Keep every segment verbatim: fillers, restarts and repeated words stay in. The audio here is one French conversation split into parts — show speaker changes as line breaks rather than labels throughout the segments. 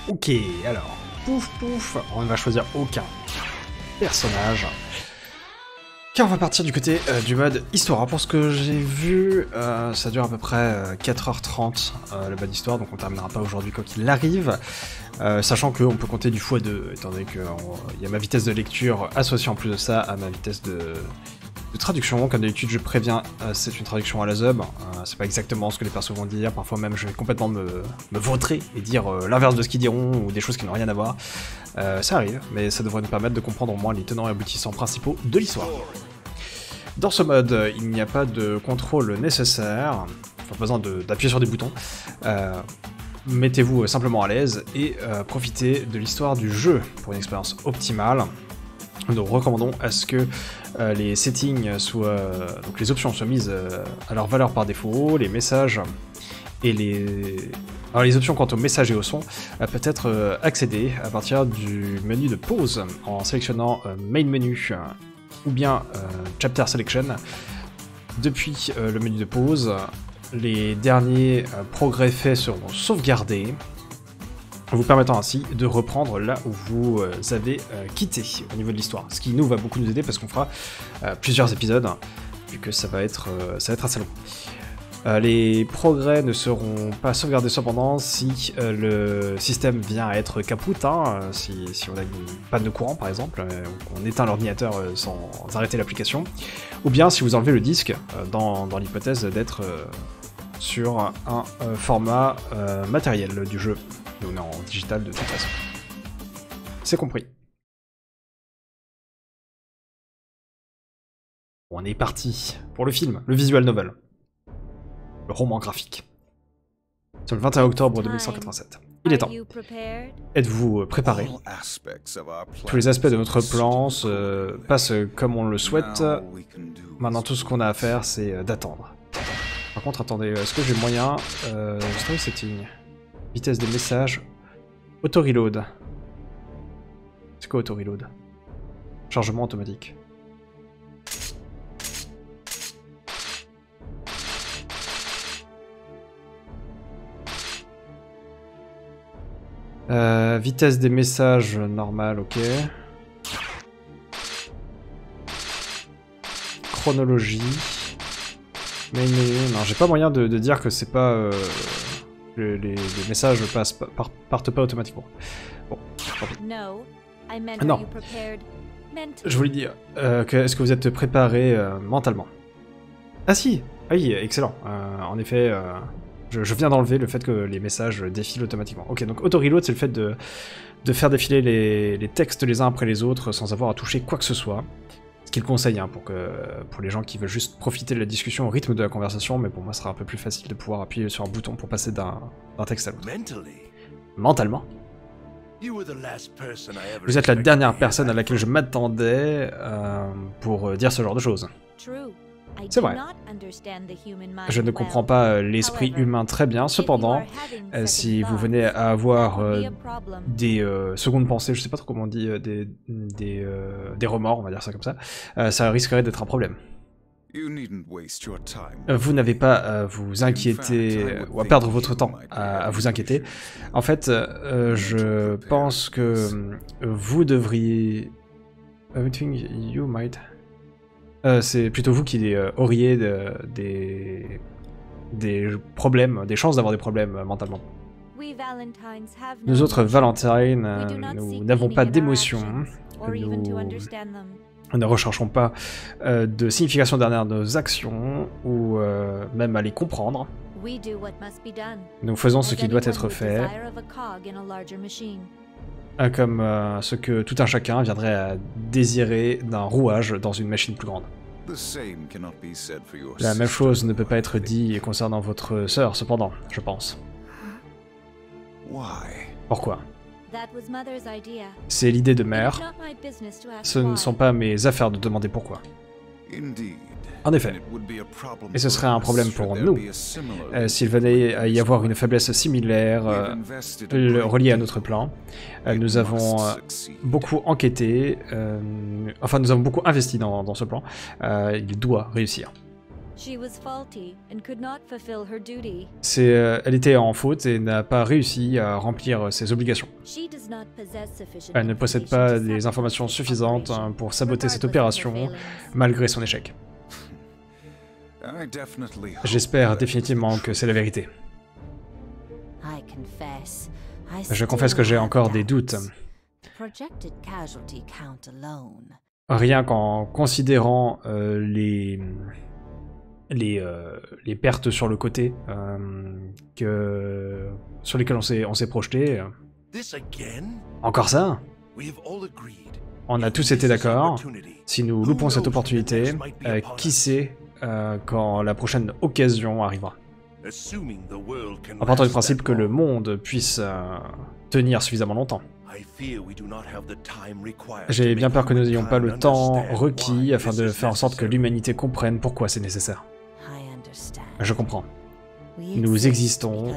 Ok, alors, pouf pouf, on ne va choisir aucun personnage. Car on va partir du côté euh, du mode histoire. Pour ce que j'ai vu, euh, ça dure à peu près euh, quatre heures trente euh, le mode histoire, donc on terminera pas aujourd'hui quoi qu'il arrive. Euh, sachant qu'on peut compter du fois deux, étant donné qu'il y a ma vitesse de lecture associée en plus de ça à ma vitesse de, de traduction. Comme d'habitude, je préviens, euh, c'est une traduction à la zub, euh, c'est pas exactement ce que les persos vont dire, parfois même je vais complètement me, me vautrer et dire euh, l'inverse de ce qu'ils diront, ou des choses qui n'ont rien à voir. Euh, ça arrive, mais ça devrait nous permettre de comprendre au moins les tenants et aboutissants principaux de l'histoire. Dans ce mode, il n'y a pas de contrôle nécessaire, pas besoin d'appuyer sur des boutons. Euh, Mettez-vous simplement à l'aise et euh, profitez de l'histoire du jeu pour une expérience optimale. Nous recommandons à ce que euh, les settings soient, donc les options soient mises euh, à leur valeur par défaut, les messages et les... Alors les options quant au message et au son euh, peut être euh, accédées à partir du menu de pause en sélectionnant euh, Main Menu euh, ou bien euh, Chapter Selection. Depuis euh, le menu de pause, les derniers euh, progrès faits seront sauvegardés, vous permettant ainsi de reprendre là où vous euh, avez euh, quitté au niveau de l'histoire. Ce qui nous va beaucoup nous aider parce qu'on fera euh, plusieurs épisodes, vu que ça va être, euh, ça va être assez long. Euh, les progrès ne seront pas sauvegardés cependant si euh, le système vient à être capoute, hein, si, si on a une panne de courant par exemple, euh, ou qu'on éteint l'ordinateur euh, sans arrêter l'application, ou bien si vous enlevez le disque, euh, dans, dans l'hypothèse d'être euh, sur un, un euh, format euh, matériel du jeu. Et on est en digital de toute façon. C'est compris. On est parti pour le film, le visual novel. Le roman graphique. C'est le vingt et un octobre deux mille cent quatre-vingt-sept. Il est temps. Êtes-vous préparés? Tous les aspects de notre plan se passent comme on le souhaite. Maintenant, tout ce qu'on a à faire, c'est d'attendre. Par contre, attendez, est-ce que j'ai moyen... Euh, story setting. Vitesse des messages. Auto-reload. C'est quoi auto-reload? Chargement automatique. Euh, vitesse des messages normale, ok. Chronologie. Mais, mais non, j'ai pas moyen de, de dire que c'est pas... Euh, les, les, les messages passent, par, partent pas automatiquement. Bon, tant pis. Non. Je voulais dire, euh, que, est-ce que vous êtes préparé euh, mentalement? Ah si. Ah oui, excellent. Euh, en effet... Euh, Je, je viens d'enlever le fait que les messages défilent automatiquement. Ok, donc auto-reload, c'est le fait de, de faire défiler les, les textes les uns après les autres sans avoir à toucher quoi que ce soit. Ce qu'il conseille hein, pour, que, pour les gens qui veulent juste profiter de la discussion au rythme de la conversation, mais pour moi, ce sera un peu plus facile de pouvoir appuyer sur un bouton pour passer d'un texte à l'autre. Mentalement. Vous êtes la dernière personne à laquelle je m'attendais euh, pour dire ce genre de choses. C'est vrai. Je ne comprends pas l'esprit humain très bien, cependant, euh, si vous venez à avoir euh, des euh, secondes pensées, je sais pas trop comment on dit, euh, des, des, euh, des remords, on va dire ça comme ça, euh, ça risquerait d'être un problème. Vous n'avez pas à vous inquiéter, ou à perdre votre temps à, à vous inquiéter. En fait, euh, je pense que vous devriez... Everything you might... Euh, c'est plutôt vous qui euh, auriez de, des, des problèmes, des chances d'avoir des problèmes euh, mentalement. Nous autres Valentine, euh, nous n'avons pas d'émotions, nous ne recherchons pas euh, de signification derrière nos actions, ou euh, même à les comprendre. Nous faisons ce qui doit être fait, comme euh, ce que tout un chacun viendrait à désirer d'un rouage dans une machine plus grande. La même chose ne peut pas être dit concernant votre sœur, cependant, je pense. Pourquoi? C'est l'idée de mère. Ce ne sont pas mes affaires de demander pourquoi. En effet. Et ce serait un problème pour nous, euh, s'il venait à y avoir une faiblesse similaire euh, reliée à notre plan. Euh, nous avons euh, beaucoup enquêté, euh, enfin nous avons beaucoup investi dans, dans ce plan. Euh, il doit réussir. C'est, euh, elle était en faute et n'a pas réussi à remplir ses obligations. Elle ne possède pas les informations suffisantes pour saboter cette opération, malgré son échec. J'espère définitivement que c'est la vérité. Je confesse que j'ai encore des doutes. Rien qu'en considérant euh, les, les, euh, les pertes sur le côté euh, que, sur lesquelles on s'est on s'est projeté. Encore ça? On a tous été d'accord. Si nous loupons cette opportunité, euh, qui sait euh, quand la prochaine occasion arrivera. En partant du principe que le monde puisse euh, tenir suffisamment longtemps. J'ai bien peur que nous n'ayons pas le temps requis afin de faire en sorte que l'humanité comprenne pourquoi c'est nécessaire. Je comprends. Nous existons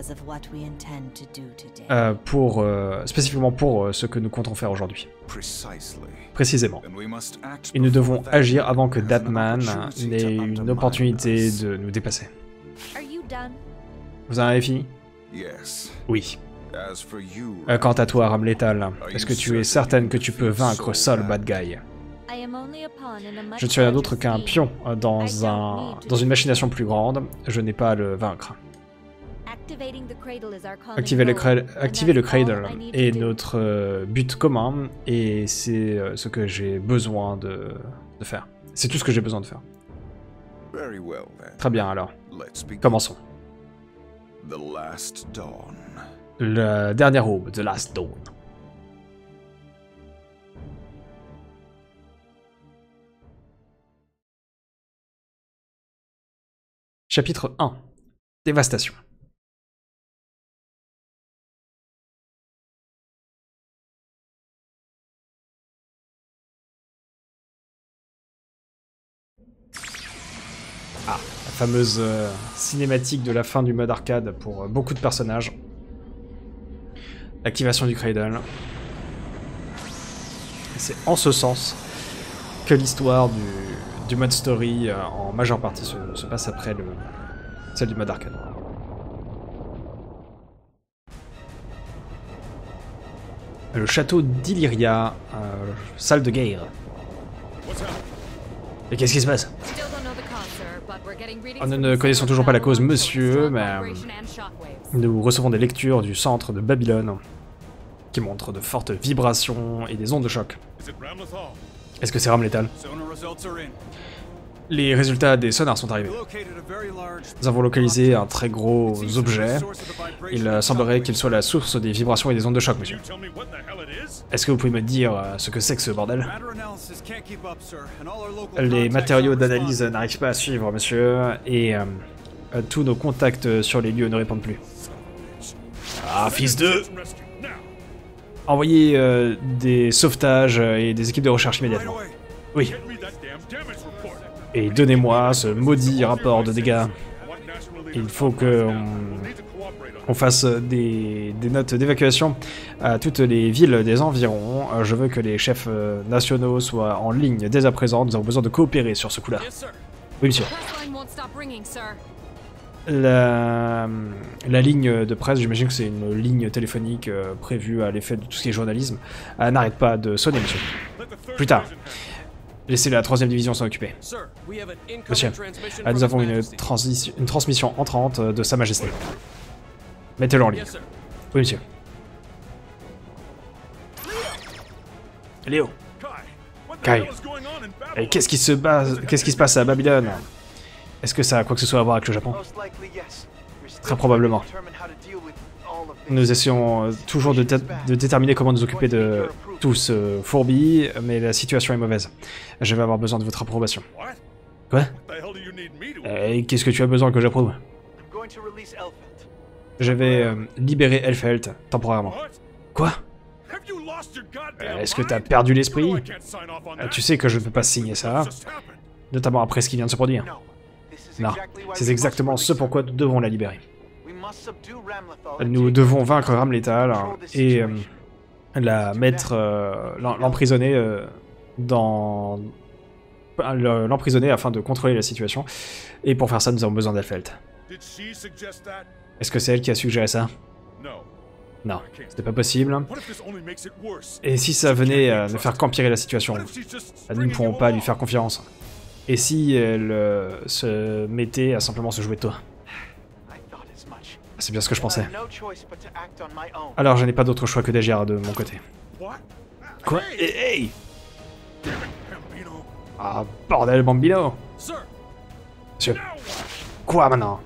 euh, pour, euh, spécifiquement pour euh, ce que nous comptons faire aujourd'hui. Précisément. Et nous devons agir avant que Datman n'ait une opportunité de nous dépasser. Vous en avez fini? Oui. Euh, quant à toi, Rame Lethal, est-ce que tu es certaine que tu peux vaincre Sol Bad Guy? Je ne suis rien d'autre qu'un pion dans, un, dans une machination plus grande. Je n'ai pas à le vaincre. Activer le, cradle, activer le Cradle est notre euh, but commun et c'est euh, ce que j'ai besoin de, de faire. C'est tout ce que j'ai besoin de faire. Très bien alors. Commençons. La dernière aube, The Last Dawn. Chapitre un. Dévastation. Ah, la fameuse euh, cinématique de la fin du mode arcade pour euh, beaucoup de personnages. L'activation du Cradle. C'est en ce sens que l'histoire du, du mode story euh, en majeure partie se, se passe après le, celle du mode arcade. Le château d'Illyria, euh, salle de guerre. Et qu'est-ce qui se passe? Nous ne connaissons toujours pas la cause, monsieur, mais euh, nous recevons des lectures du centre de Babylone qui montrent de fortes vibrations et des ondes de choc. Est-ce que c'est Rame Lethal? Les résultats des sonars sont arrivés. Nous avons localisé un très gros objet. Il semblerait qu'il soit la source des vibrations et des ondes de choc, monsieur. Est-ce que vous pouvez me dire ce que c'est que ce bordel? Les matériaux d'analyse n'arrivent pas à suivre, monsieur, et euh, tous nos contacts sur les lieux ne répondent plus. Ah, fils de... Envoyez euh, des sauvetages et des équipes de recherche immédiatement. Oui. Et donnez-moi ce maudit rapport de dégâts. Il faut que on, on fasse des, des notes d'évacuation à toutes les villes des environs. Je veux que les chefs nationaux soient en ligne dès à présent. Nous avons besoin de coopérer sur ce coup-là. Oui, monsieur. La, la ligne de presse, j'imagine que c'est une ligne téléphonique euh, prévue à l'effet de tout ce qui est journalisme, euh, n'arrête pas de sonner, monsieur. Plus tard. Laissez la troisième division s'en occuper. Monsieur, euh, nous avons une, une transmission entrante de Sa Majesté. Mettez-le en ligne. Oui, monsieur. Léo. Kai. Et qu'est-ce qui se base, qu'est-ce qui se passe à Babylone? Est-ce que ça a quoi que ce soit à voir avec le Japon? Très probablement. Nous essayons toujours de, de déterminer comment nous occuper de tout ce fourbi, mais la situation est mauvaise. Je vais avoir besoin de votre approbation. Quoi? Et qu'est-ce que tu as besoin que j'approuve? Je vais euh, libérer Elphelt temporairement. Quoi? Est-ce que t'as perdu l'esprit? Tu sais que je ne peux pas signer ça, notamment après ce qui vient de se produire. Non, c'est exactement ce pourquoi nous devons la libérer. Nous devons vaincre Rame Lethal et euh, la mettre, euh, l'emprisonner euh, dans l'emprisonner afin de contrôler la situation. Et pour faire ça, nous avons besoin d'Elphelt. Est-ce que c'est elle qui a suggéré ça? Non, c'était pas possible. Et si ça venait à ne faire qu'empirer la situation? Nous ne pourrons pas lui faire confiance. Et si elle euh, se mettait à simplement se jouer de toi? C'est bien ce que je pensais. Alors je n'ai pas d'autre choix que d'agir de mon côté. Quoi? Hey, hey! Ah, bordel, Bambino! Monsieur. Quoi maintenant?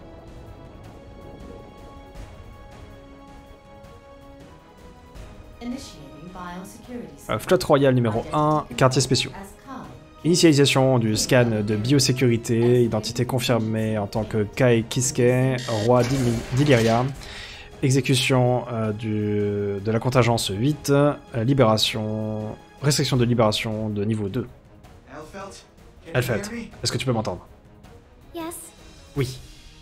Euh, Flotte Royale numéro un, quartier spéciaux. Initialisation du scan de biosécurité, identité confirmée en tant que Kai Kiske, roi d'Illyria. Exécution euh, du, de la contingence huit, euh, libération, restriction de libération de niveau deux. Elphelt, est-ce que tu peux m'entendre? Oui.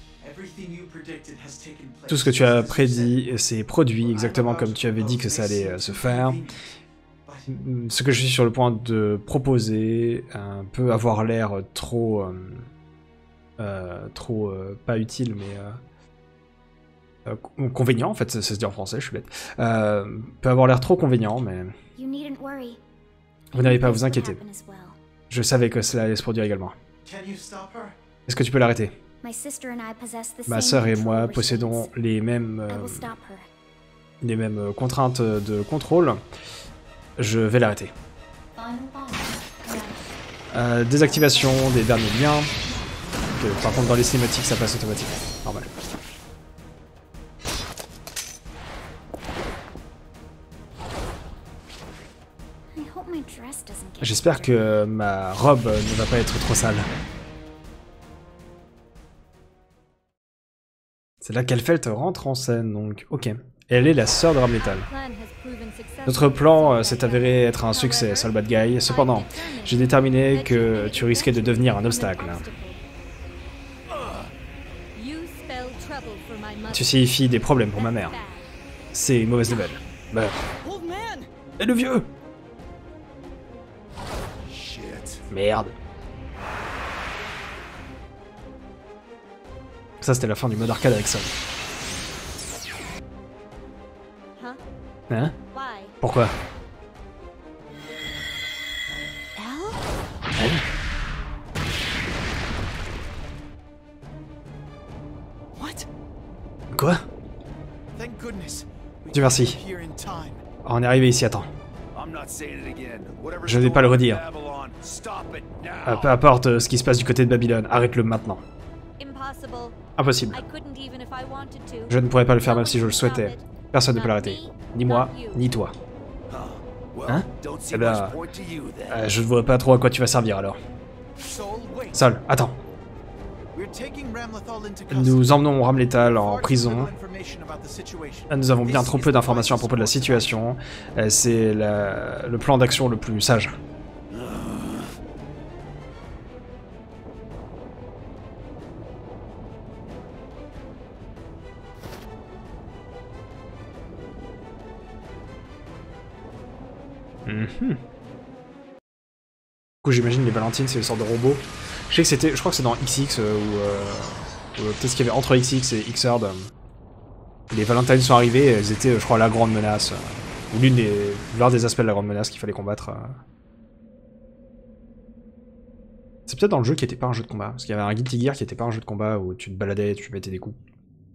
Tout ce que tu as prédit s'est produit exactement comme tu avais dit que ça allait euh, se faire. Ce que je suis sur le point de proposer euh, peut avoir l'air trop... Euh, euh, trop... Euh, pas utile, mais... Euh, euh, convénient, en fait, ça se dit en français, je suis bête. Euh, peut avoir l'air trop convénient, mais... Vous n'avez pas à vous inquiéter. Je savais que cela allait se produire également. Est-ce que tu peux l'arrêter? Ma sœur et moi possédons les mêmes... Euh, les mêmes contraintes de contrôle. Je vais l'arrêter. Euh, désactivation des derniers liens. Okay, par contre, dans les cinématiques, ça passe automatiquement. Normal. J'espère que ma robe ne va pas être trop sale. C'est là qu'Elphelt rentre en scène, donc ok. Elle est la sœur de Ramlethal. Notre plan euh, s'est avéré être un succès, Soul Bad Guy. Cependant, j'ai déterminé que tu risquais de devenir un obstacle. Tu signifies des problèmes pour ma mère. C'est une mauvaise nouvelle. Meurs. Et le vieux! Merde. Ça, c'était la fin du mode arcade avec ça. Hein? Pourquoi? Elle? Quoi? Dieu merci. On est arrivé ici à temps. Je ne vais pas le redire. Euh, peu importe ce qui se passe du côté de Babylone, arrête-le maintenant. Impossible. Je ne pourrais pas le faire même si je le souhaitais. Personne ne peut l'arrêter. Ni moi, ni toi. Hein? Eh ben... Euh, je ne vois pas trop à quoi tu vas servir alors. Sol, attends. Nous emmenons Ramlethal en prison. Nous avons bien trop peu d'informations à propos de la situation. C'est le plan d'action le plus sage. Mm-hmm. Du coup, j'imagine les Valentines, c'est une sorte de robot. Je sais que c'était, je crois que c'est dans X X euh, ou, euh, ou peut-être ce qu'il y avait entre X X et Xrd. Euh, les Valentines sont arrivés, et elles étaient, je crois, la grande menace, euh, ou l'une des, l'un des aspects de la grande menace qu'il fallait combattre. Euh. C'est peut-être dans le jeu qui était pas un jeu de combat, parce qu'il y avait un Guilty Gear qui était pas un jeu de combat où tu te baladais, tu mettais des coups.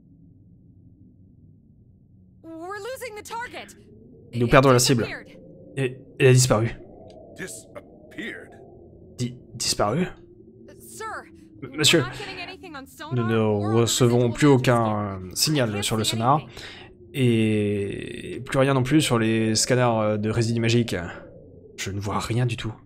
Nous perdons la cible. Et elle a disparu. Di disparu? Monsieur, nous ne recevons plus aucun signal sur le sonar, et plus rien non plus sur les scanners de résidus magiques. Je ne vois rien du tout.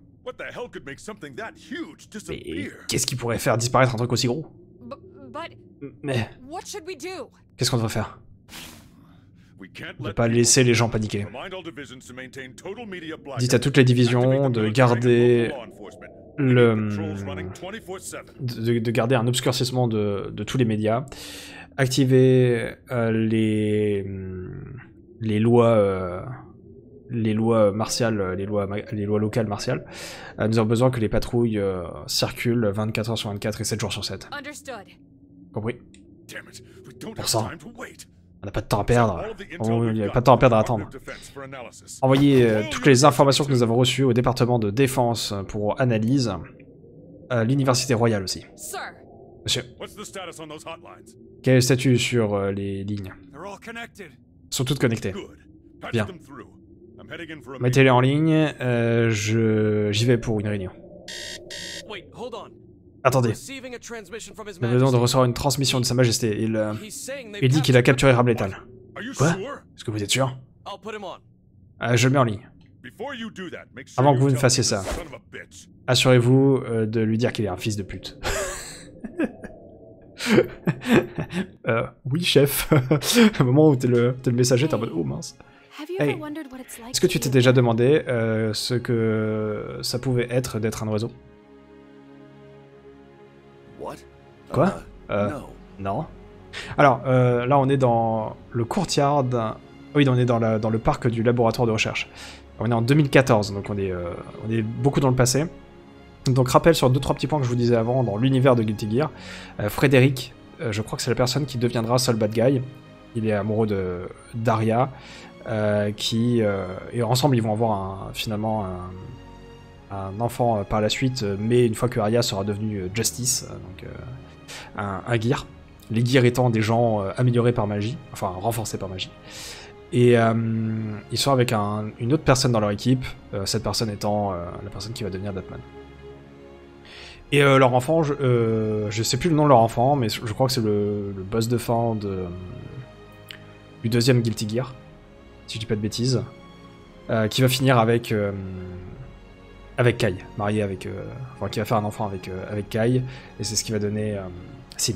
Mais qu'est-ce qui pourrait faire disparaître un truc aussi gros? Mais... qu'est-ce qu'on devrait faire? On ne peut pas laisser les gens paniquer. Dites à toutes les divisions de garder le de, de garder un obscurcissement de, de tous les médias. Activer euh, les les lois euh, les lois martiales, les lois, les lois locales martiales, euh, nous avons besoin que les patrouilles euh, circulent vingt-quatre heures sur vingt-quatre et sept jours sur sept. Compris? Pour ça, on n'a pas de temps à perdre. Il n'y a pas de temps à perdre à attendre. Envoyez euh, toutes les informations que nous avons reçues au département de défense pour analyse. Euh, L'université royale aussi. Monsieur. Quel est le statut sur euh, les lignes? Elles sont toutes connectées. Bien. Mettez-les en ligne, euh, je... j'y vais pour une réunion. Attendez. Nous venons de recevoir une transmission de Sa Majesté. Il, euh, il dit qu'il a capturé Rabletal. Quoi? Est-ce que vous êtes sûr? euh, Je le mets en ligne. Avant que vous ne fassiez ça, assurez-vous euh, de lui dire qu'il est un fils de pute. euh, oui, chef. Au moment où t'es le, le messager, t'es en mode oh mince. Hey, est-ce que tu t'es déjà demandé euh, ce que ça pouvait être d'être un oiseau? Quoi? euh, Non. Alors, euh, là on est dans le courtyard. Oui, on est dans, la, dans le parc du laboratoire de recherche. On est en deux mille quatorze, donc on est, euh, on est beaucoup dans le passé. Donc rappel sur deux trois petits points que je vous disais avant dans l'univers de Guilty Gear. Euh, Frédéric, euh, je crois que c'est la personne qui deviendra seul bad guy. Il est amoureux de Daria, euh, qui euh, et ensemble ils vont avoir un, finalement un, un enfant euh, par la suite, mais une fois que Arya sera devenue euh, Justice, euh, donc euh, un, un gear. Les gears étant des gens euh, améliorés par magie, enfin renforcés par magie. Et euh, ils sont avec un, une autre personne dans leur équipe, euh, cette personne étant euh, la personne qui va devenir Batman. Et euh, leur enfant, je, euh, je sais plus le nom de leur enfant, mais je crois que c'est le, le boss de fin de, euh, du deuxième Guilty Gear, si je dis pas de bêtises, euh, qui va finir avec euh, avec Kai, marié avec, euh, enfin qui va faire un enfant avec euh, avec Kai, et c'est ce qui va donner euh, Sin.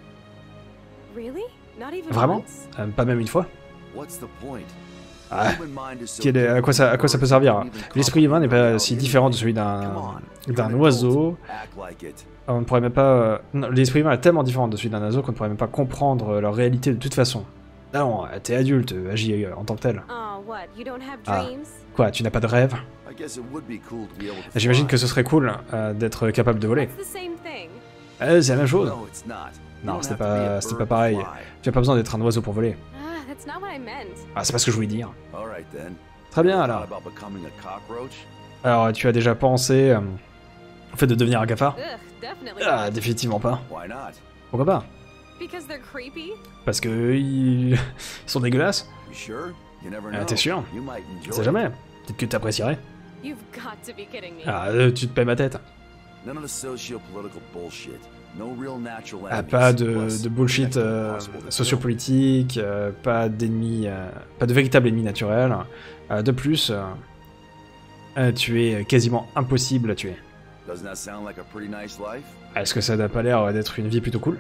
Vraiment? euh, Pas même une fois? Ah, est, à, quoi ça, à quoi ça peut servir? L'esprit humain n'est pas si différent de celui d'un d'un oiseau. On ne pourrait même pas. L'esprit humain est tellement différent de celui d'un oiseau qu'on ne pourrait même pas comprendre leur réalité de toute façon. Non, t'es adulte, agis en tant que tel. Ah, quoi, tu n'as pas de rêve? J'imagine que ce serait cool euh, d'être capable de voler. Euh, c'est la même chose. Non, c'était pas, c'était pas pareil. Tu n'as pas besoin d'être un oiseau pour voler. Ah, c'est pas ce que je voulais dire. Très bien, alors. Alors, tu as déjà pensé euh, au fait de devenir un cafard? Ah, définitivement pas. Pourquoi pas? Parce que ils sont dégueulasses. Ah, t'es sûr? Je sais jamais. Peut-être que t'apprécierais. Ah, euh, tu te paies ma tête. Ah, pas de, de bullshit euh, sociopolitique, euh, pas d'ennemis, euh, pas de véritable ennemi naturel. Euh, de plus, euh, euh, tu es quasiment impossible à tuer. Est-ce que ça n'a pas l'air d'être une vie plutôt cool?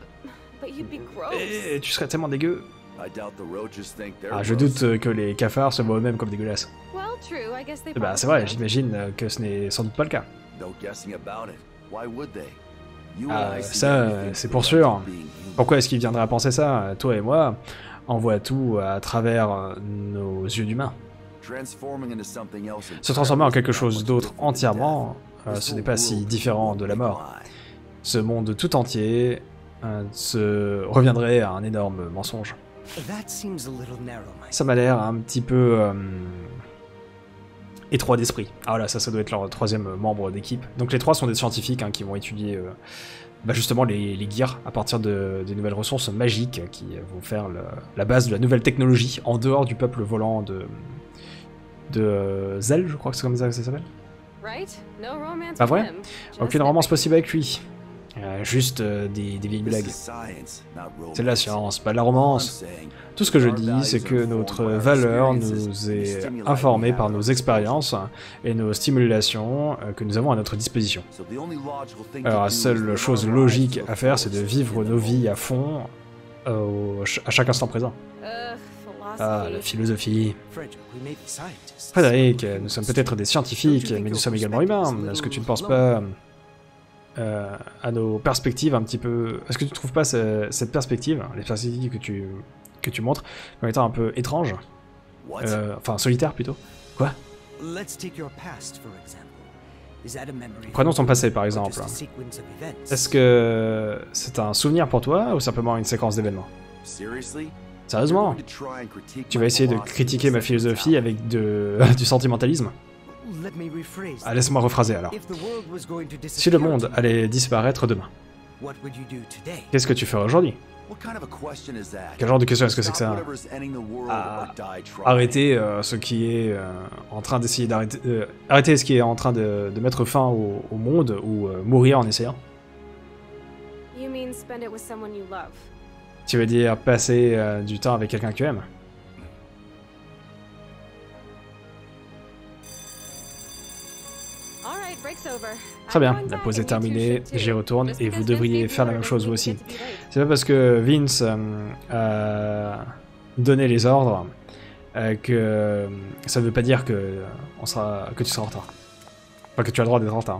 Et tu serais tellement dégueu. Ah, je doute que les cafards se voient eux-mêmes comme dégueulasses. Bah c'est vrai, j'imagine que ce n'est sans doute pas le cas. Ah, ça, c'est pour sûr. Pourquoi est-ce qu'il viendrait à penser ça? Toi et moi, on voit tout à travers nos yeux d'humains. Se transformer en quelque chose d'autre entièrement, euh, ce n'est pas si différent de la mort. Ce monde tout entier euh, se reviendrait à un énorme mensonge. Ça m'a l'air un petit peu euh, étroit d'esprit. Ah voilà, ça, ça doit être leur troisième membre d'équipe. Donc les trois sont des scientifiques hein, qui vont étudier euh, bah justement les, les gears à partir de, de nouvelles ressources magiques qui vont faire le, la base de la nouvelle technologie en dehors du peuple volant de, de euh, Zell, je crois que c'est comme ça que ça s'appelle. Pas vrai? Aucune romance possible avec lui. Euh, juste euh, des, des vieilles blagues. C'est de la science, pas de la romance. Tout ce que je dis, c'est que notre valeur nous est informée par nos expériences et nos stimulations euh, que nous avons à notre disposition. Alors la seule chose logique à faire, c'est de vivre nos vies à fond, euh, à chaque instant présent. Ah, la philosophie. Frédéric, nous sommes peut-être des scientifiques, mais nous sommes également humains. Est-ce que tu ne penses pas euh, à nos perspectives un petit peu... Est-ce que tu ne trouves pas ce, cette perspective, les perspectives que tu, que tu montres, comme étant un peu étranges, euh, enfin solitaires plutôt, Quoi? Prenons ton passé par exemple. Est-ce que c'est un souvenir pour toi ou simplement une séquence d'événements? Sérieusement? Tu vas essayer de critiquer ma philosophie avec de... du sentimentalisme? Ah, laisse-moi rephraser alors. Si le monde allait disparaître demain, qu'est-ce que tu ferais aujourd'hui? Quel genre de question est-ce que c'est que ça? Ah, arrêter euh, ce qui est euh, en train d'essayer d'arrêter... Euh, arrêter ce qui est en train de, de mettre fin au, au monde ou euh, mourir en essayant? Tu veux dire passer euh, du temps avec quelqu'un que tu aimes? Très bien, la pause est terminée, j'y retourne et vous devriez faire la même chose vous aussi. C'est pas parce que Vince euh, a donné les ordres euh, que ça ne veut pas dire que, on sera, que tu seras en retard. Enfin, que tu as le droit d'être en retard.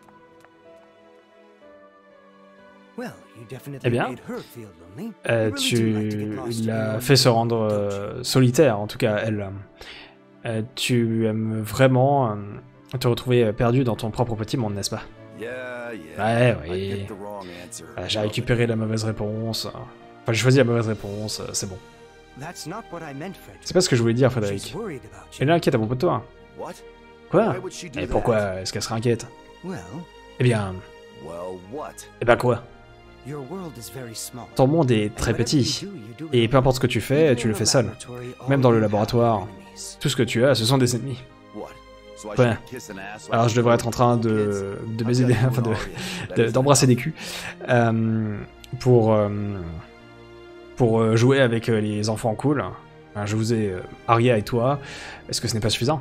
Eh bien, euh, tu l'as fait se rendre euh, solitaire, en tout cas elle. Euh, tu aimes vraiment... Euh, te retrouver perdu dans ton propre petit monde, n'est-ce pas? Ouais, oui. Euh, j'ai récupéré la mauvaise réponse. Enfin, j'ai choisi la mauvaise réponse, c'est bon. C'est pas ce que je voulais dire, Frédéric. Elle est inquiète à propos de toi. Quoi? Et pourquoi est-ce qu'elle serait inquiète? Eh bien... Eh bien quoi? Ton monde est très petit, et peu importe ce que tu fais, tu le fais seul. Même dans le laboratoire, tout ce que tu as, ce sont des ennemis. Ouais. Alors je devrais être en train de, de baiser des, enfin de, d'embrasser des culs euh, pour, euh, pour jouer avec les enfants cool. Je vous ai Arya et toi. Est-ce que ce n'est pas suffisant?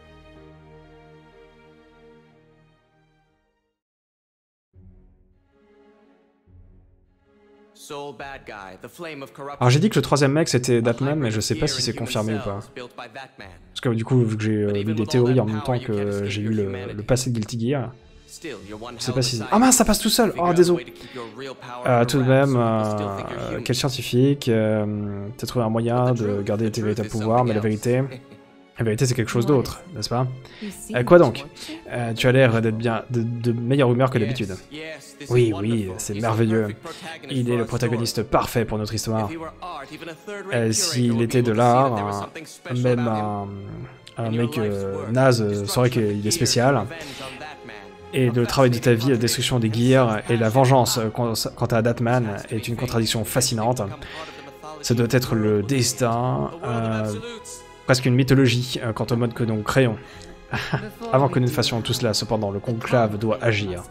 Alors j'ai dit que le troisième mec c'était Datman, mais je sais pas si c'est confirmé ou pas. Parce que du coup, vu que j'ai euh, lu des théories en même temps que j'ai lu le, le passé de Guilty Gear, je sais pas si... Ah mince, ça passe tout seul. Oh, désolé. Euh, tout de même, euh, quel scientifique, euh, t'as trouvé un moyen de garder tes véritables pouvoirs, mais la vérité... La vérité, c'est quelque chose d'autre, n'est-ce pas? euh, Quoi donc? euh, Tu as l'air d'être bien de, de meilleure humeur que d'habitude. Oui, oui, c'est merveilleux. Il est le protagoniste parfait pour notre histoire. Euh, S'il était de l'art, même un, un mec euh, naze saurait qu'il est spécial. Et le travail de ta vie, la destruction des gears et la vengeance quant à Datman est une contradiction fascinante. Ça doit être le destin... Euh, presque une mythologie euh, quant au mode que nous créons. Avant que nous ne fassions tout cela, cependant, le conclave doit agir.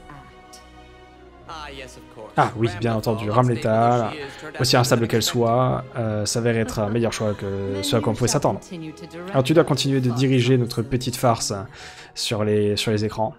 Ah oui, bien entendu, Rame létale, aussi instable qu'elle soit, euh, s'avère être un meilleur choix que ce à quoi on pouvait s'attendre. Alors tu dois continuer de diriger notre petite farce sur les, sur les écrans.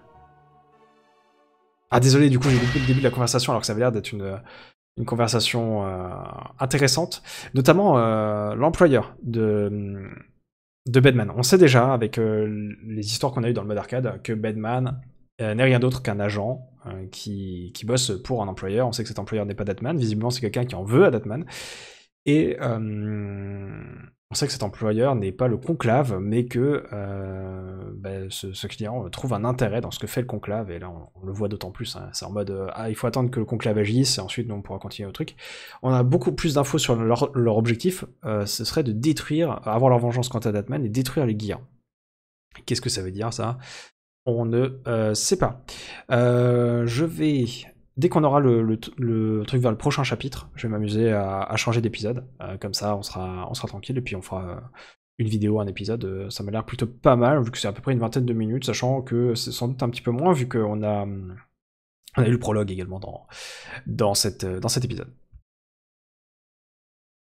Ah désolé, du coup j'ai loupé le début de la conversation alors que ça avait l'air d'être une... une conversation euh, intéressante, notamment euh, l'employeur de, de Batman. On sait déjà, avec euh, les histoires qu'on a eues dans le mode arcade, que Batman euh, n'est rien d'autre qu'un agent euh, qui, qui bosse pour un employeur. On sait que cet employeur n'est pas Batman, visiblement c'est quelqu'un qui en veut à Batman. Et euh, on sait que cet employeur n'est pas le conclave, mais que euh, bah, ce, ce client trouve un intérêt dans ce que fait le conclave, et là on, on le voit d'autant plus, hein. C'est en mode euh, ah il faut attendre que le conclave agisse, et ensuite nous, on pourra continuer au truc. On a beaucoup plus d'infos sur leur, leur objectif, euh, ce serait de détruire, avoir leur vengeance quant à Datman, et détruire les gears. Qu'est-ce que ça veut dire ça? On ne euh, sait pas. Euh, je vais... Dès qu'on aura le, le, le truc vers le prochain chapitre, je vais m'amuser à, à changer d'épisode. Euh, comme ça, on sera, on sera tranquille et puis on fera euh, une vidéo, un épisode. Euh, ça m'a l'air plutôt pas mal, vu que c'est à peu près une vingtaine de minutes, sachant que c'est sans doute un petit peu moins, vu qu'on a, on a eu le prologue également dans, dans, cette, dans cet épisode.